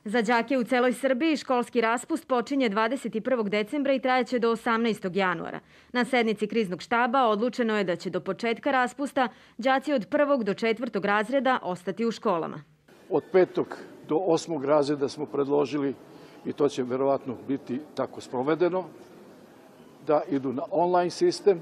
Za đake u celoj Srbiji školski raspust počinje 21. decembra i trajaće do 18. januara. Na sednici kriznog štaba odlučeno je da će do početka raspusta đaci od 1. do 4. razreda ostati u školama. Od 5. do 8. razreda smo predložili, i to će verovatno biti tako sprovedeno, da idu na online sistem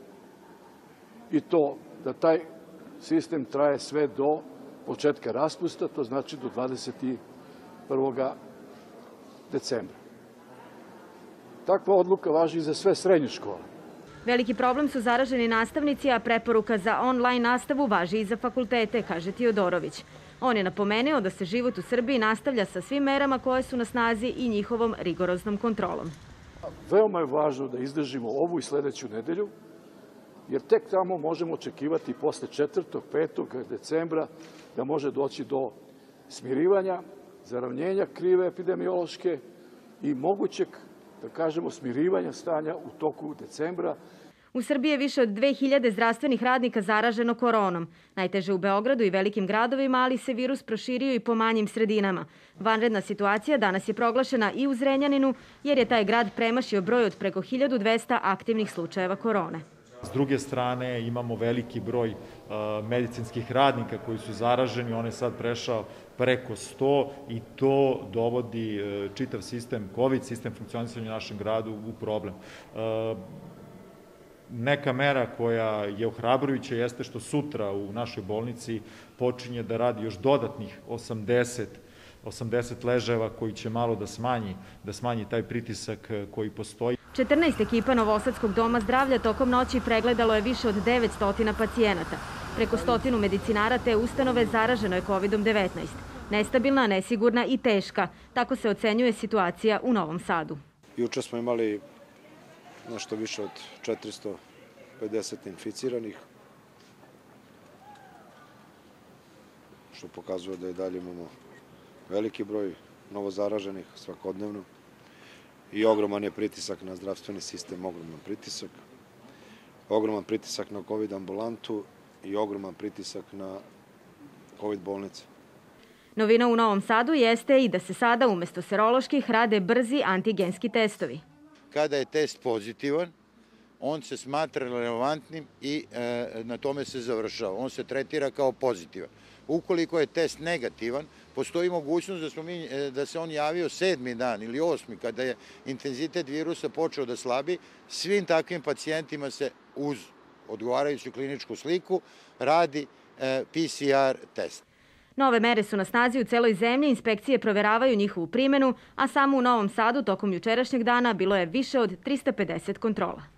i to da taj sistem traje sve do početka raspusta, to znači do 21. decembra. Takva odluka važi i za sve srednje škole. Veliki problem su zaraženi nastavnici, a preporuka za online nastavu važi i za fakultete, kaže Tiodorović. On je napomenuo da se život u Srbiji nastavlja sa svim merama koje su na snazi i njihovom rigoroznom kontrolom. Veoma je važno da izdržimo ovu i sledeću nedelju, jer tek tamo možemo očekivati posle 4. 5. decembra da može doći do smirivanja, zaravnjenja krive epidemiološke i mogućeg, da kažemo, smirivanja stanja u toku decembra. U Srbiji je više od 2000 zdravstvenih radnika zaraženo koronom. Najteže u Beogradu i velikim gradovima, ali se virus proširio i po manjim sredinama. Vanredna situacija danas je proglašena i u Zrenjaninu, jer je taj grad premašio broj od preko 1200 aktivnih slučajeva korone. S druge strane imamo veliki broj medicinskih radnika koji su zaraženi, on je sad prešao preko 100 i to dovodi čitav sistem, COVID sistem funkcionisanja u našem gradu u problem. Neka mera koja je ohrabrujuća jeste što sutra u našoj bolnici počinje da radi još dodatnih 80 leževa koji će malo da smanji taj pritisak koji postoji. 14 ekipa Novosadskog doma zdravlja tokom noći pregledalo je više od 900 pacijenata. Preko 100 medicinara te ustanove zaraženo je COVID-19. Nestabilna, nesigurna i teška. Tako se ocenjuje situacija u Novom Sadu. Juče smo imali nešto više od 450 inficiranih, što pokazuje da i dalje imamo veliki broj novozaraženih svakodnevno i ogroman je pritisak na zdravstveni sistem, ogroman pritisak na COVID ambulantu i ogroman pritisak na COVID bolnice. Novina u Novom Sadu jeste i da se sada umesto seroloških rade brzi antigenski testovi. Kada je test pozitivan, on se smatra relevantnim i na tome se završava. On se tretira kao pozitivan. Ukoliko je test negativan, postoji mogućnost da se on javio 7. dan ili 8. kada je intenzitet virusa počeo da slabi. Svim takvim pacijentima se uz odgovarajuću kliničku sliku radi PCR test. Nove mere su na snazi u celoj zemlji, inspekcije proveravaju njihovu primenu, a samo u Novom Sadu tokom jučerašnjeg dana bilo je više od 350 kontrola.